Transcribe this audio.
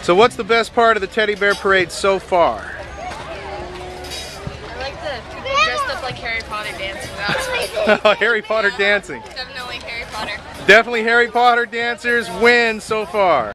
So what's the best part of the teddy bear parade so far? I like the people dressed up like Harry Potter dancing. That's my favorite. Harry Potter dancing. Definitely Harry Potter. Definitely Harry Potter dancers win so far.